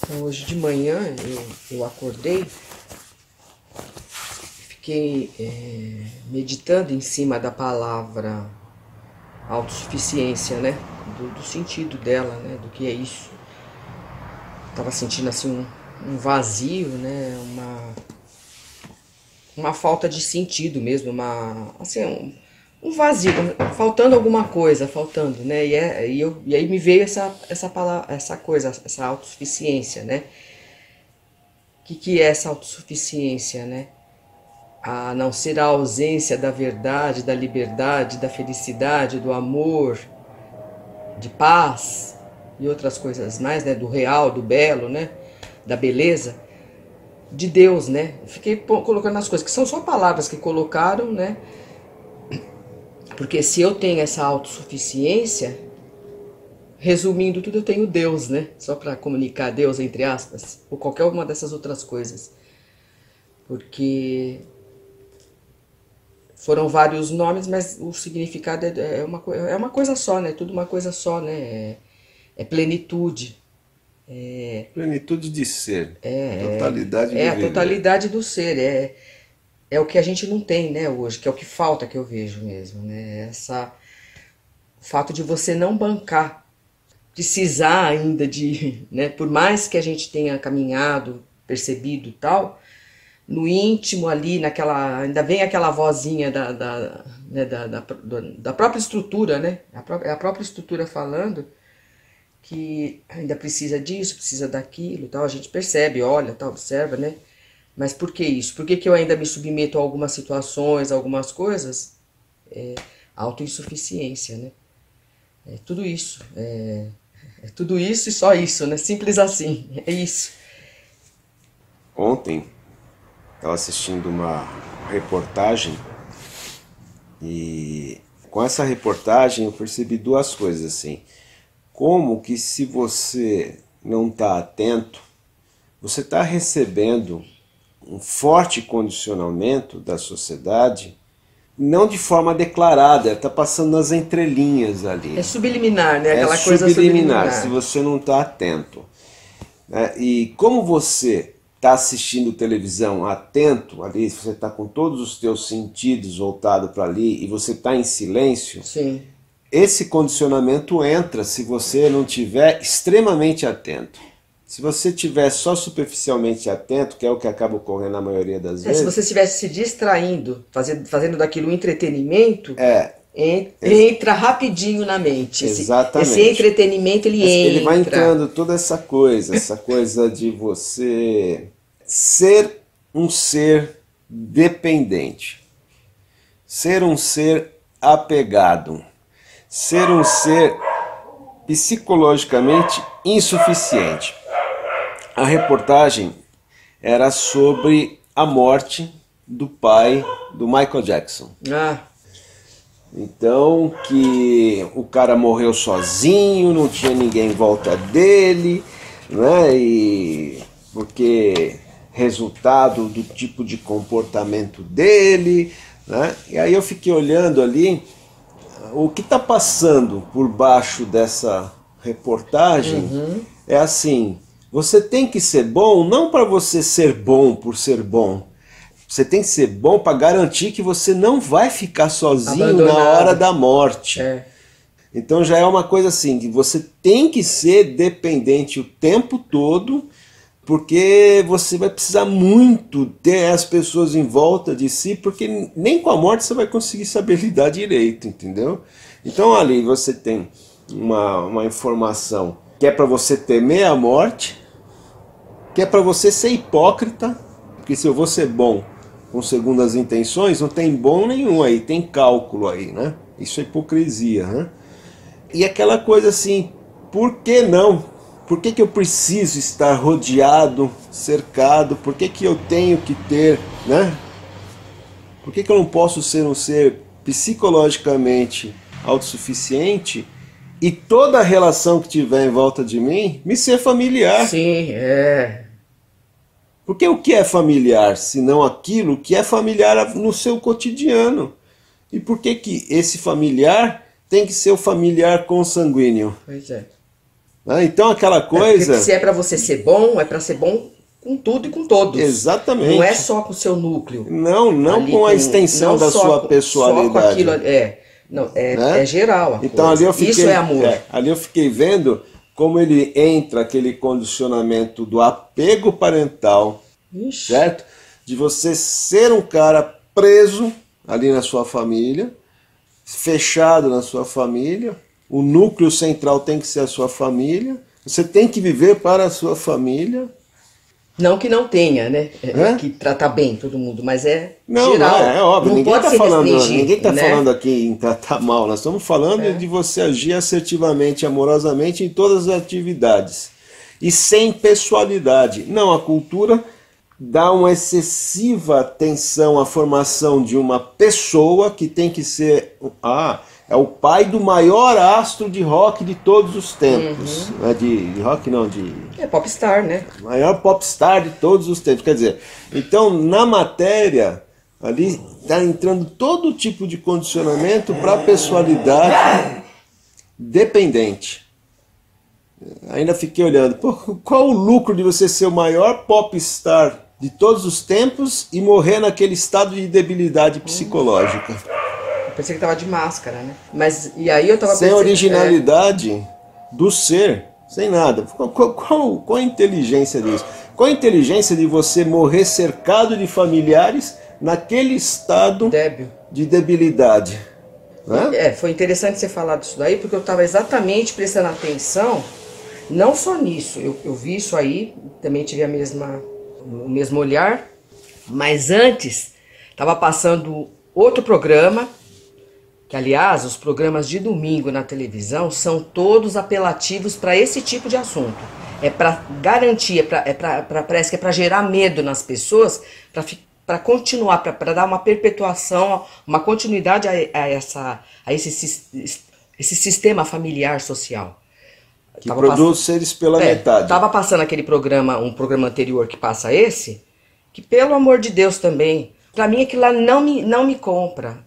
Então, hoje de manhã eu acordei, fiquei meditando em cima da palavra autossuficiência, né? Do sentido dela, né? Do que é isso. Tava sentindo assim um vazio, né? Uma falta de sentido mesmo, um vazio, faltando alguma coisa, faltando, né? E aí me veio essa palavra, essa coisa, essa autossuficiência, né? O que é essa autossuficiência, né? A não ser a ausência da verdade, da liberdade, da felicidade, do amor, de paz e outras coisas mais, né? Do real, do belo, né? Da beleza, de Deus, né? Fiquei colocando as coisas, que são só palavras que colocaram, né? Porque se eu tenho essa autossuficiência, resumindo tudo, eu tenho Deus, né? Só para comunicar Deus, entre aspas, ou qualquer uma dessas outras coisas. Porque foram vários nomes, mas o significado é uma coisa só, né? Tudo uma coisa só, né? É plenitude. Plenitude de ser. Totalidade do É a viver. totalidade do ser. É o que a gente não tem, né, hoje, que é o que falta, que eu vejo mesmo, né? O fato de você não bancar, precisar ainda de, né, por mais que a gente tenha caminhado, percebido e tal, no íntimo ali, ainda vem aquela vozinha da própria estrutura, né? A própria estrutura falando que ainda precisa disso, precisa daquilo, tal. A gente percebe, olha, tal, observa, né? Mas por que isso? Por que eu ainda me submeto a algumas situações, a algumas coisas? Autoinsuficiência, né? É tudo isso. É tudo isso e só isso, né? Simples assim. É isso. Ontem, estava assistindo uma reportagem e com essa reportagem eu percebi duas coisas assim. Como que se você não está atento, você está recebendo um forte condicionamento da sociedade, não de forma declarada, está passando nas entrelinhas ali. É subliminar, né? Aquela coisa subliminar, se você não está atento. E como você está assistindo televisão atento ali, você está com todos os teus sentidos voltados para ali e você está em silêncio, sim, esse condicionamento entra se você não estiver extremamente atento. Se você estiver só superficialmente atento, que é o que acaba ocorrendo na maioria das vezes... Se você estivesse se distraindo, fazendo daquilo um entretenimento, entra rapidinho na mente. Exatamente. Esse entretenimento, ele vai entrando toda essa coisa de você ser um ser dependente, ser um ser apegado, ser um ser psicologicamente insuficiente. A reportagem era sobre a morte do pai do Michael Jackson. Então, que o cara morreu sozinho, não tinha ninguém em volta dele, né? E porque resultado do tipo de comportamento dele, né? E aí eu fiquei olhando ali o que está passando por baixo dessa reportagem. É assim: você tem que ser bom não para você ser bom por ser bom. Você tem que ser bom para garantir que você não vai ficar sozinho abandonado na hora da morte. Então já é uma coisa assim, que você tem que ser dependente o tempo todo, porque você vai precisar muito ter as pessoas em volta de si, porque nem com a morte você vai conseguir saber lidar direito, entendeu? Então ali você tem uma informação que é para você temer a morte, que é para você ser hipócrita, porque se eu vou ser bom com segundas intenções, não tem bom nenhum aí, tem cálculo aí, né? Isso é hipocrisia, né? E aquela coisa assim, por que não? Por que eu preciso estar rodeado, cercado? Por que eu tenho que ter, né? Por que eu não posso ser um ser psicologicamente autossuficiente e toda a relação que tiver em volta de mim me ser familiar? Sim, Porque o que é familiar, se não aquilo que é familiar no seu cotidiano? E por que esse familiar tem que ser o familiar consanguíneo? Pois é. Então aquela coisa... Porque se é para você ser bom, é para ser bom com tudo e com todos. Exatamente. Não é só com o seu núcleo. Não com a extensão da sua personalidade. Só com aquilo, não, né? É geral. Então, ali eu fiquei, isso é amor. Ali eu fiquei vendo como ele entra aquele condicionamento do apego parental, certo? De você ser um cara preso ali na sua família, fechado na sua família, o núcleo central tem que ser a sua família, você tem que viver para a sua família. Não que não tenha, né? Que tratar bem todo mundo, mas não, geral. Não, é óbvio, não ninguém pode está né? falando aqui em tratar mal, nós estamos falando de você agir assertivamente, amorosamente em todas as atividades. E sem pessoalidade. Não, a cultura dá uma excessiva atenção à formação de uma pessoa que tem que ser... é o pai do maior astro de rock de todos os tempos. Não é de rock, não, É popstar, né? Maior popstar de todos os tempos. Quer dizer, então na matéria, ali está entrando todo tipo de condicionamento para a pessoalidade dependente. Ainda fiquei olhando, qual o lucro de você ser o maior popstar de todos os tempos e morrer naquele estado de debilidade psicológica? Pensei que tava de máscara, né? Mas, e aí eu tava sem originalidade do ser, sem nada. Qual a inteligência disso? Qual a inteligência de você morrer cercado de familiares naquele estado débil de debilidade? Né? Foi interessante você falar disso daí, porque eu estava exatamente prestando atenção, não só nisso, eu vi isso aí, também tive o mesmo olhar, mas antes estava passando outro programa, que aliás, os programas de domingo na televisão são todos apelativos para esse tipo de assunto. É para garantir, parece que é para gerar medo nas pessoas, para continuar, para dar uma perpetuação, uma continuidade a esse sistema familiar social. Que produz seres pela metade. Estava passando aquele programa, um programa anterior que passa esse, que pelo amor de Deus também, para mim aquilo lá não me compra.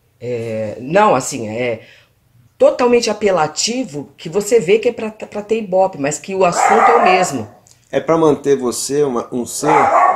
Não, assim, é totalmente apelativo, que você vê que é para ter ibope, mas que o assunto é o mesmo. É para manter você um ser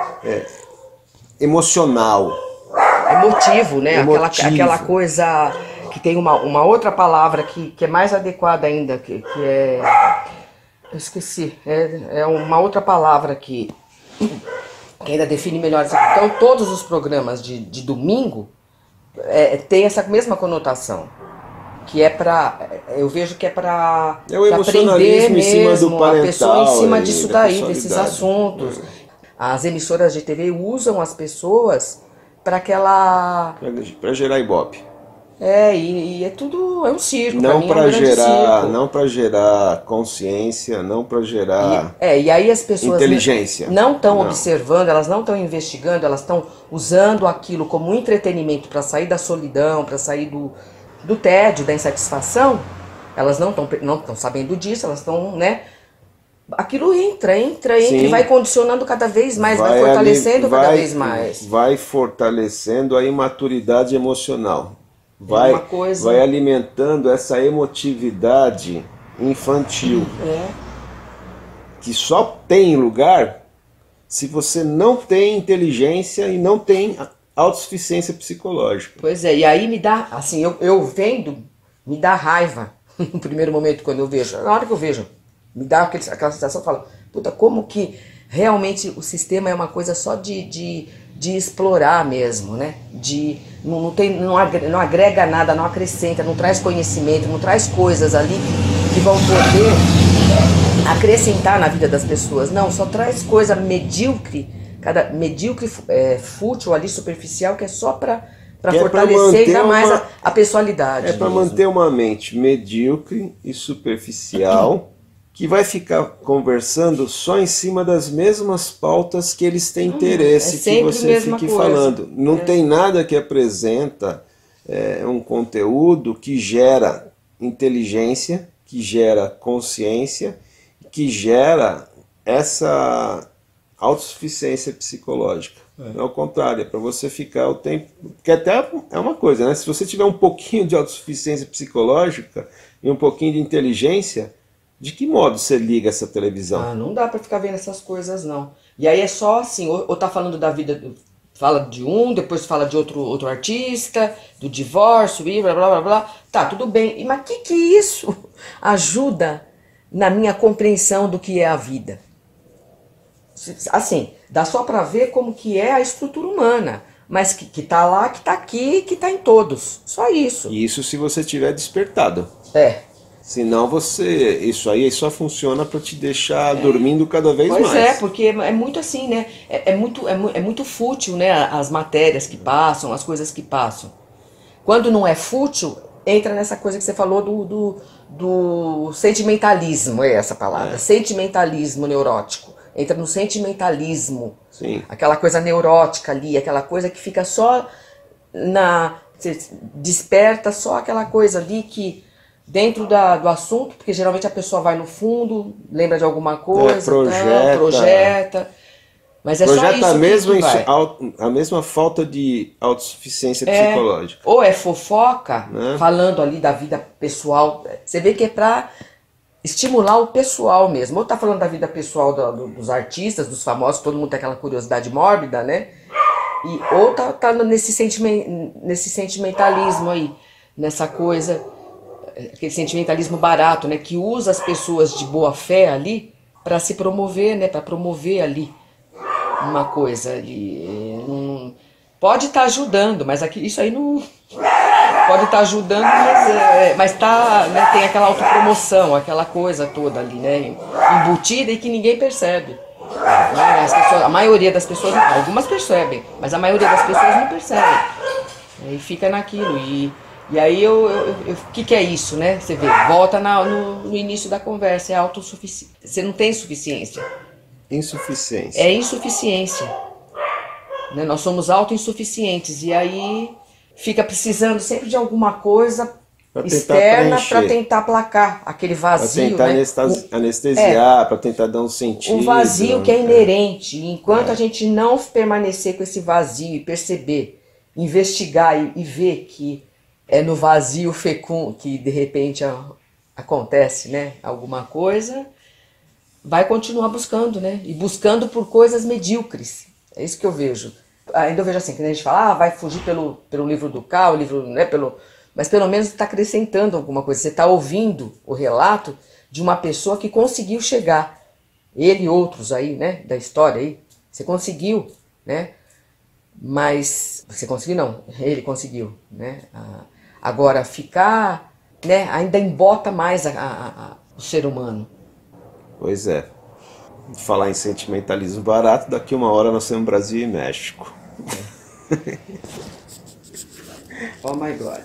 emocional. Emotivo, né? Aquela coisa que tem uma outra palavra que é mais adequada ainda, que é... Eu esqueci. É uma outra palavra que ainda define melhor. Então, todos os programas de domingo tem essa mesma conotação, que eu vejo que é para aprender mesmo a pessoa em cima disso daí, desses assuntos. As emissoras de TV usam as pessoas para gerar ibope. E é tudo, é um circo. Não para gerar consciência, não para gerar e aí as pessoas inteligência. Não estão observando, elas não estão investigando, elas estão usando aquilo como um entretenimento para sair da solidão, para sair do tédio, da insatisfação. Elas não estão sabendo disso, elas estão, né? Aquilo entra e vai condicionando cada vez mais, vai fortalecendo cada vez mais. Vai fortalecendo a imaturidade emocional. Vai alimentando essa emotividade infantil. Que só tem lugar se você não tem inteligência e não tem autossuficiência psicológica. Pois é, e aí me dá, assim, eu vendo, me dá raiva no primeiro momento quando eu vejo. Na hora que eu vejo, me dá aquela sensação, eu falo, puta, como que realmente o sistema é uma coisa só de explorar mesmo, né? Não agrega nada, não acrescenta, não traz conhecimento, não traz coisas ali que vão poder acrescentar na vida das pessoas. Não, só traz coisa medíocre, fútil ali, superficial, que é só para fortalecer ainda mais a pessoalidade. É para manter uma mente medíocre e superficial que vai ficar conversando só em cima das mesmas pautas que eles têm interesse que você fique falando. Não tem nada que apresenta um conteúdo que gera inteligência, que gera consciência, que gera essa autossuficiência psicológica. É ao contrário, é para você ficar o tempo... Porque até é uma coisa, né? Se você tiver um pouquinho de autossuficiência psicológica e um pouquinho de inteligência, De que modo você liga essa televisão? Ah, não dá pra ficar vendo essas coisas, não. E aí é só assim, ou tá falando da vida, fala de um, depois fala de outro artista, do divórcio, e blá blá blá blá. Tá, tudo bem. Mas que isso ajuda na minha compreensão do que é a vida? Assim, dá só pra ver como que é a estrutura humana, mas que tá lá, que tá aqui, que tá em todos. Só isso. Isso se você tiver despertado. É. Senão isso aí só funciona para te deixar dormindo cada vez mais. Pois é, porque é muito assim, né? É muito fútil, né? As matérias que passam, as coisas que passam. Quando não é fútil, entra nessa coisa que você falou do sentimentalismo, é essa palavra. Sentimentalismo neurótico. Entra no sentimentalismo. Sim. Aquela coisa neurótica ali, aquela coisa que fica só você desperta só aquela coisa ali que dentro do assunto, porque geralmente a pessoa vai no fundo, lembra de alguma coisa, projeta. Mas é só isso que vai. A mesma falta de autossuficiência psicológica. Ou é fofoca, né? Falando ali da vida pessoal. Você vê que é pra estimular o pessoal mesmo. Ou tá falando da vida pessoal dos artistas, dos famosos, todo mundo tem aquela curiosidade mórbida, né? Ou tá nesse sentimentalismo aí, nessa coisa, aquele sentimentalismo barato, né, que usa as pessoas de boa fé ali para se promover, né, para promover ali uma coisa. Pode estar ajudando, mas isso aí não pode estar ajudando, mas tá, né, tem aquela autopromoção, aquela coisa toda ali, né, embutida e que ninguém percebe. A maioria das pessoas, algumas percebem, mas a maioria das pessoas não percebe. E fica naquilo. E aí o que é isso, né? Você vê, volta no início da conversa, é autossuficiência. Você não tem suficiência. Insuficiência. É insuficiência. Né? Nós somos autoinsuficientes. E aí fica precisando sempre de alguma coisa externa para tentar aplacar aquele vazio. Para tentar, né? Anestesiar, para tentar dar um sentido. Um vazio que é inerente. Enquanto a gente não permanecer com esse vazio e perceber, investigar e ver que é no vazio fecundo que de repente acontece, né, alguma coisa, vai continuar buscando, né? E buscando por coisas medíocres. É isso que eu vejo. Ainda eu vejo assim, que a gente fala, vai fugir pelo livro do K, o livro, né, mas pelo menos está acrescentando alguma coisa. Você está ouvindo o relato de uma pessoa que conseguiu chegar. Ele e outros aí, né, da história aí. Você conseguiu, né? Mas você conseguiu não, ele conseguiu, né? Agora ficar, né, ainda embota mais o ser humano. Pois é. Falar em sentimentalismo barato, daqui uma hora nós temos Brasil e México. Oh my God.